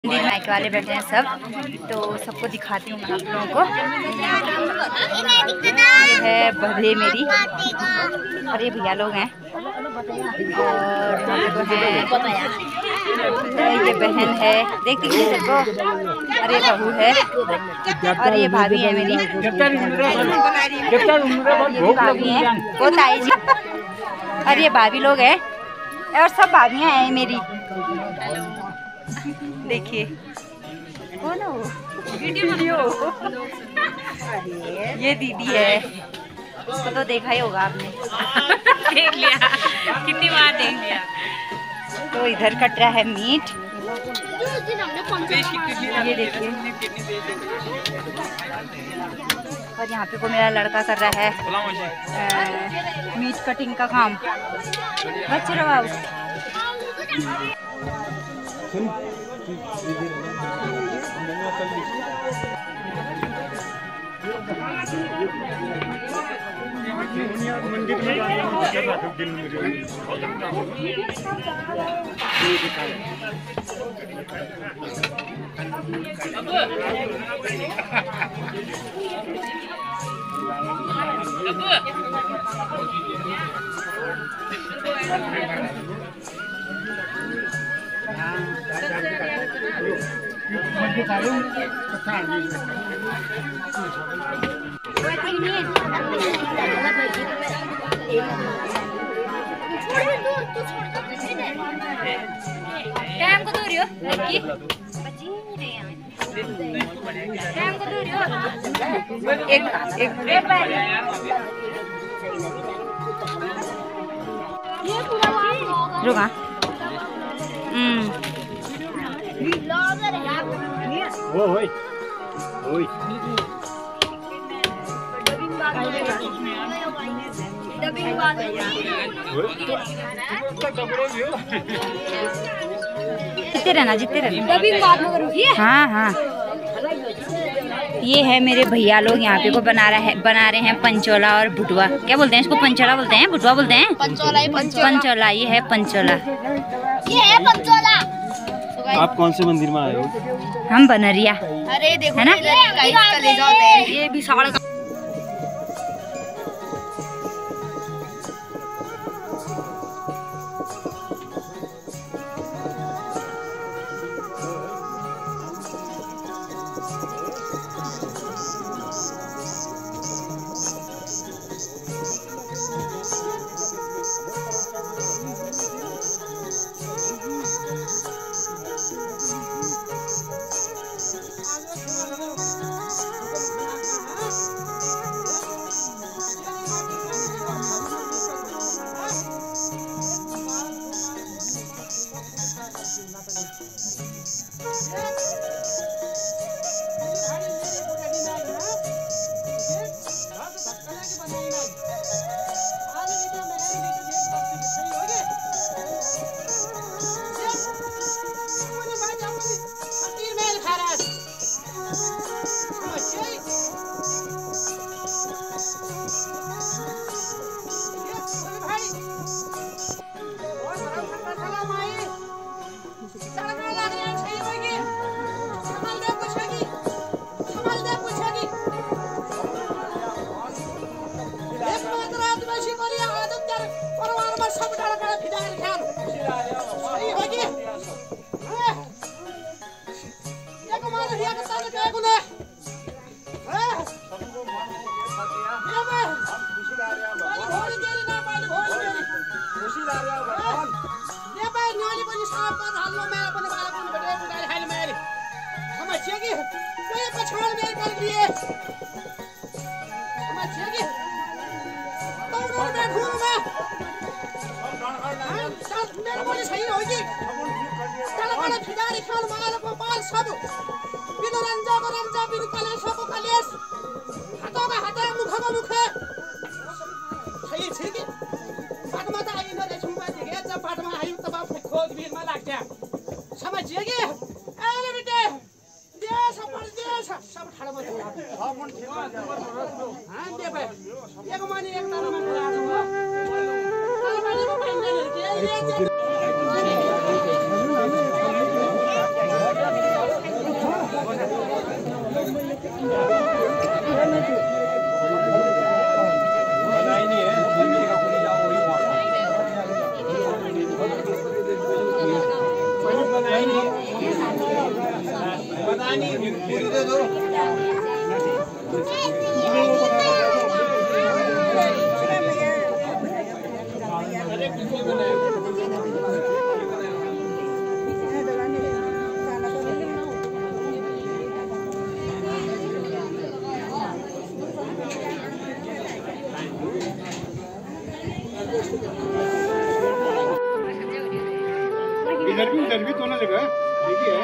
Mic वाले बैठे हैं सब, तो सबको दिखाती हूँ मैं आप लोगों को। ये है बहरे मेरी और ये भैया लोग हैं और ये बहन है, देखती किसी को, और ये बहू है और ये भाभी है मेरी, ये भाभी है वो ताई जी, और ये भाभी लोग हैं और सब भाभियाँ हैं मेरी। देखिए कौन है वो, वीडियो ये दीदी है, उसको तो देखा ही होगा आपने। देख लिया, कितनी बार देख लिया। तो इधर कट रहा है मीट, ये देखिए, और यहाँ पे को मेरा लड़का कर रहा है मीट कटिंग का काम। बच्चे रहो आप। मंदिर में टाइम को दूर हो लड़की, टाइम को दूर हो एक रुका। ओए ओए जीते रहना, जीते रहना। हाँ हाँ, ये है मेरे भैया लोग, यहाँ पे को बना रहे हैं पंचोला और भुटवा। क्या बोलते हैं इसको, पंचोला बोलते हैं, भुटवा बोलते हैं, पंचोला। ये है पंचोला, ये है पंचोला। आप कौन से मंदिर में आए हो? हम बनरिया, अरे देखो है ना, ये विशाल इधर भी दोनों जगह ठीक है।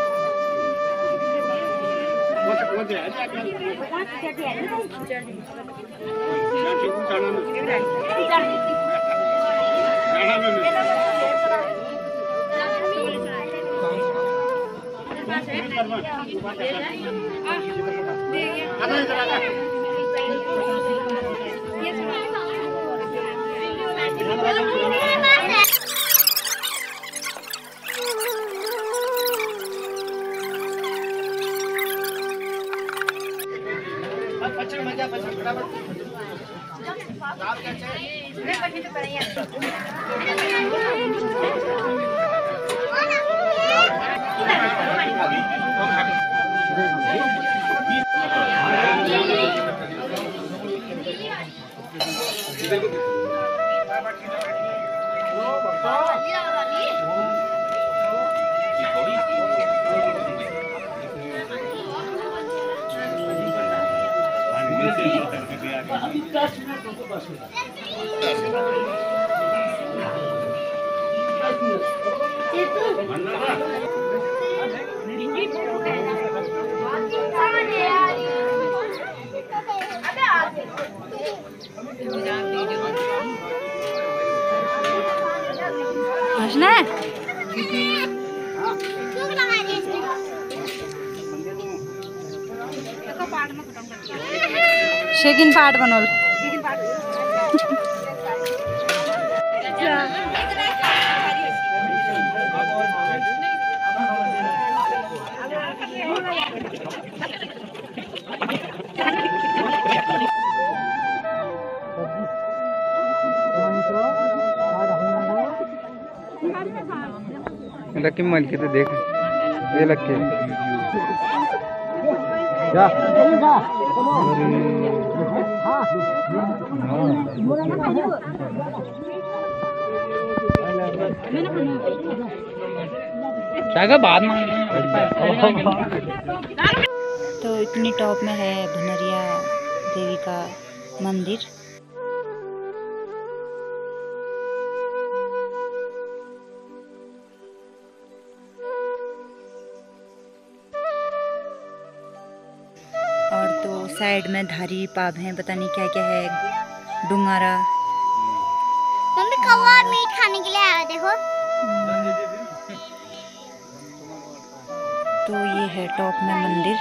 शेकिन पार्ट बनोल लकी मल के तो देख ये लक्के क्या क्या बाद में तो इतनी टॉप में है भुनरिया देवी का मंदिर। और तो साइड में धारी पाभ है, पता नहीं क्या क्या है, डुंगारा। मम्मी कौवा मीट खाने के लिए आया देखो। तो ये है टॉप में मंदिर।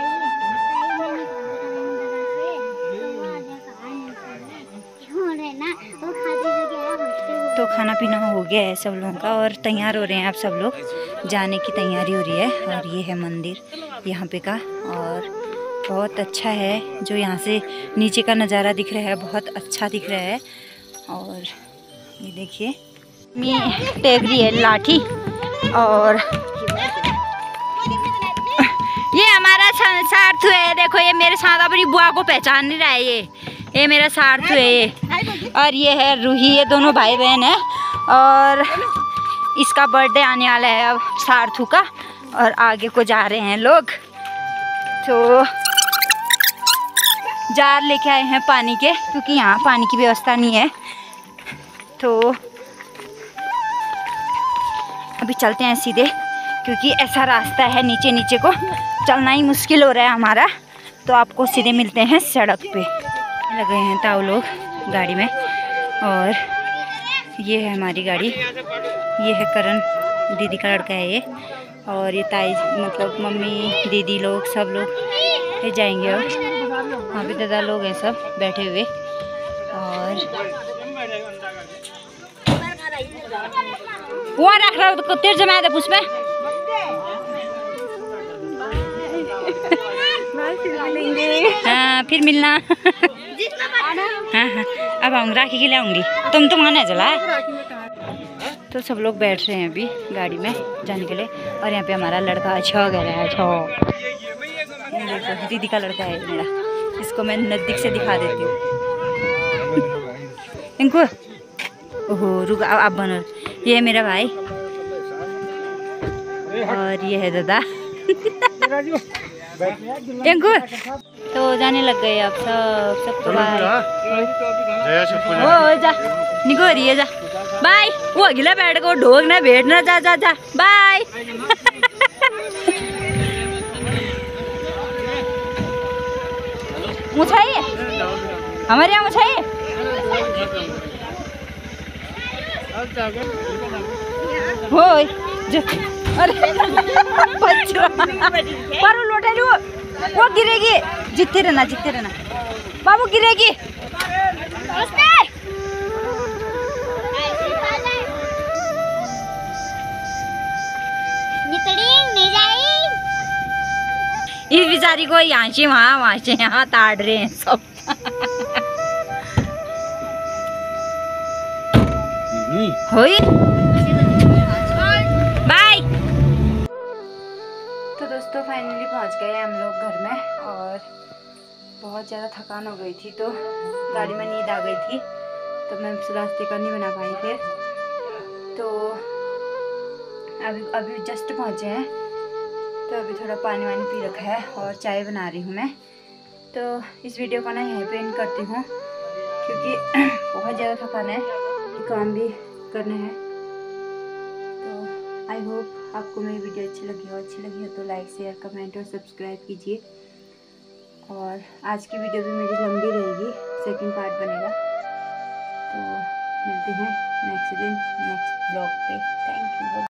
तो खाना पीना हो गया है सब लोगों का और तैयार हो रहे हैं आप सब लोग, जाने की तैयारी हो रही है। और ये है मंदिर यहाँ पे का, और बहुत अच्छा है जो यहाँ से नीचे का नज़ारा दिख रहा है, बहुत अच्छा दिख रहा है। और ये देखिए मैं टेक रही है लाठी, और ये हमारा सार्थ है। देखो ये मेरे साथ अपनी बुआ को पहचान नहीं रहा है, ये मेरा सार्थ है ये। और ये है रूही, ये दोनों भाई बहन है। और इसका बर्थडे आने वाला है अब सार्थू का, और आगे को जा रहे हैं लोग। तो जार लेके आए हैं पानी के, क्योंकि यहाँ पानी की व्यवस्था नहीं है। तो अभी चलते हैं सीधे, क्योंकि ऐसा रास्ता है नीचे नीचे को चलना ही मुश्किल हो रहा है हमारा। तो आपको सीधे मिलते हैं सड़क पे। लगे हैं ताऊ लोग गाड़ी में, और ये है हमारी गाड़ी। ये है करण दीदी का लड़का है ये, और ये ताई मतलब मम्मी दीदी लोग सब लोग ये जाएंगे। और वहाँ पे दादा लोग हैं सब बैठे हुए। और वहाँ रख रहा हो तो तेरे जमा दे पुष्प में। हाँ फिर मिलना। हाँ हाँ अब आऊँगी, राखी के लिए आऊँगी। तुम आना चला। तो सब लोग बैठ रहे हैं अभी गाड़ी में जाने के लिए। और यहाँ पे हमारा लड़का अच्छा कह रहा है। अच्छा, देखो दीदी का लड़का है मेरा, इसको मैं नज़दीक से दिखा देती हूँ इनको। ओहो रुक, आप बनो। ये है मेरा भाई और ये है दादा इनको। तो जाने लग गए आप सब तो बाय। ओ जा निको रही है, जा बाय। वो अगला बैठ को ढोकना बैठना, जा जा जा बाय। मुछाई हमारे यहाँ मुछाई। हो अरे पर वो लोटे लो, वो गिरेगी। जीतते रहना बाबू, गिरेगी। इस बेचारी को यहाँ से यहाँ ताड़ रहे हैं सब। होई बाय। तो दोस्तों फाइनली पहुँच गए हम लोग घर में और बहुत ज़्यादा थकान हो गई थी, तो गाड़ी में नींद आ गई थी, तो मैं रास्ते का नहीं बना पाई फिर। तो अभी जस्ट पहुँचे हैं, तो अभी थोड़ा पानी वानी पी रखा है और चाय बना रही हूँ मैं। तो इस वीडियो को ना यहीं पे एंड करती हूँ, क्योंकि बहुत ज़्यादा थकान है, काम भी करने हैं। तो आई होप आपको मेरी वीडियो अच्छी लगी हो तो लाइक शेयर कमेंट और सब्सक्राइब कीजिए। और आज की वीडियो भी मेरी लंबी रहेगी, सेकंड पार्ट बनेगा। तो मिलते हैं नेक्स्ट दिन नेक्स्ट ब्लॉग पे। Thank you.